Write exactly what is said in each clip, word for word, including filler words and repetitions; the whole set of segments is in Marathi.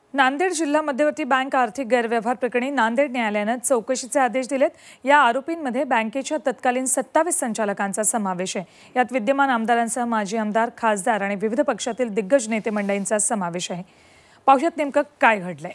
नांदेड जिल्हा मध्यवर्ती बँक आर्थिक गैरव्यवहार प्रकरणी नांदेड न्यायालयाने चौकशीचे आदेश दिलेत। या आरोपींमध्ये बँकेच्या तत्कालीन सत्तावीस संचालकांचा समावेश आहे। यात विद्यमान आमदारांसह माजी आमदार, खासदार आणि विविध पक्षातील दिग्गज नेते मंडळींचा समावेश आहे। पाहुयात नेमकं काय घडलंय।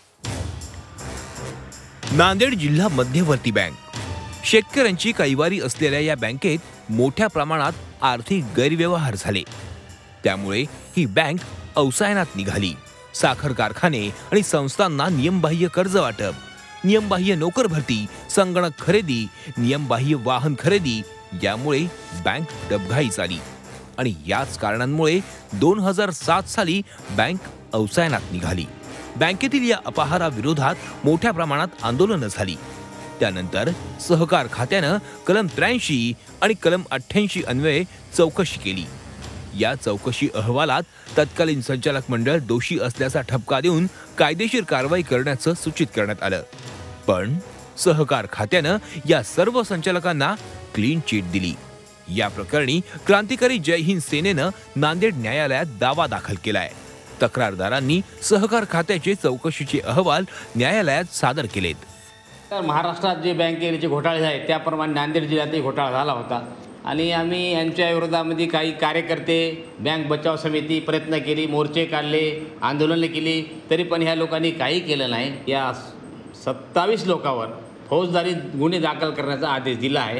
नांदेड जिल्हा मध्यवर्ती बँक शेतकऱ्यांची कैवारी असलेल्या या बँकेत मोठ्या प्रमाणात आर्थिक गैरव्यवहार झाले। त्यामुळे ही बँक अवसायनात निघाली। साखर कारखाने आणि संस्थांना नियमबाह्य कर्ज वाटप, नियमबाह्य नोकर भरती, संगणक खरेदी, नियमबाह्य वाहन खरेदी यामुळे बँक डबघाईस आली आणि याच कारणांमुळे दोन हजार सात साली बँक अवसायनात निघाली। बँकेतील या अपहाराविरोधात मोठ्या प्रमाणात आंदोलनं झाली। त्यानंतर सहकार खात्यानं कलम त्र्याऐंशी आणि कलम अठ्ठ्याऐंशी अन्वये चौकशी केली। या चौकशी अहवालात तत्कालीन संचालक मंडळ दोषी असल्याचा ठपका देऊन कायदेशीर कारवाई करण्याचं सूचित करण्यात आलं। पण सहकार खात्यानं या सर्व संचालकांना क्लीन चिट दिली। या प्रकरणी क्रांतिकारी जय हिंद सेनेनं नांदेड न्यायालयात दावा दाखल केलाय। तक्रारदारांनी सहकार खात्याचे चौकशीचे अहवाल न्यायालयात सादर केलेत। तर महाराष्ट्रात जे बँकेचे घोटाळे आहेत त्याप्रमाणे नांदेड जिल्ह्यातही घोटाळा झाला होता आणि आम्ही यांच्या विरोधामध्ये काही कार्यकर्ते, बँक बचाव समिती प्रयत्न केली, मोर्चे काढले, आंदोलने केली, तरी पण ह्या लोकांनी काही केलं नाही। या सत्तावीस लोकांवर फौजदारी गुन्हे दाखल करण्याचा आदेश दिला आहे।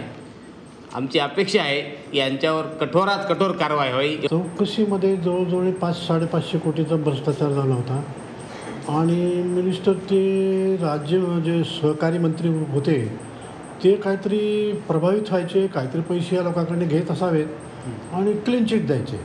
आमची अपेक्षा आहे की यांच्यावर कठोरात कठोर कारवाई व्हावी। चौकशीमध्ये जवळजवळ पाच साडेपाचशे कोटीचा भ्रष्टाचार झाला होता आणि मिनिस्टर ते राज्य जे सहकारी मंत्री होते ते काहीतरी प्रभावित व्हायचे, काहीतरी पैसे या लोकांकडे घेत असावेत आणि क्लीन चिट द्यायचे।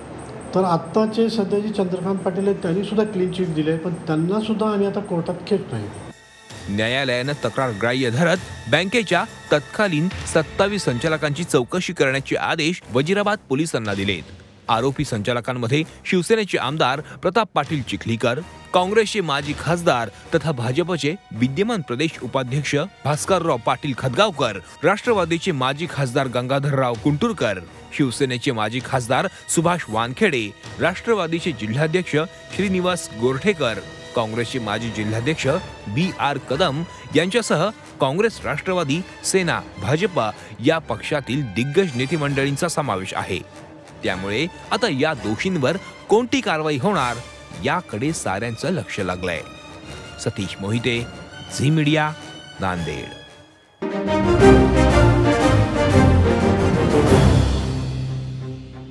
तर आत्ताचे सध्याचे चंद्रकांत पाटील आहेत त्यांनी सुद्धा क्लीन चिट दिले, पण त्यांना सुद्धा आम्ही आता कोर्टात खेच नाही। न्यायालयानं तक्रार ग्राह्य धरत बँकेच्या तत्कालीन सत्तावीस संचालकांची चौकशी करण्याचे आदेश वजीराबाद पोलिसांना दिलेत। आरोपी संचालकांमध्ये शिवसेनेचे आमदार प्रताप पाटील चिखलीकर, काँग्रेसचे माजी खासदार तथा भाजपचे विद्यमान प्रदेश उपाध्यक्ष भास्करराव पाटील खदगावकर, राष्ट्रवादीचे माजी खासदार गंगाधरराव कुंटुरकर, शिवसेनेचे माजी खासदार सुभाष वानखेडे, राष्ट्रवादीचे जिल्हाध्यक्ष श्रीनिवास गोरठेकर, काँग्रेसचे माजी जिल्हाध्यक्ष बी आर कदम यांच्यासह काँग्रेस, राष्ट्रवादी, सेना, भाजपा या पक्षातील दिग्गज नेते मंडळींचा समावेश आहे। त्यामुळे आता या दोषींवर कोणती कारवाई होणार याकडे साऱ्यांचं लक्ष लागलंय। सतीश मोहिते, झी मीडिया, नांदेड।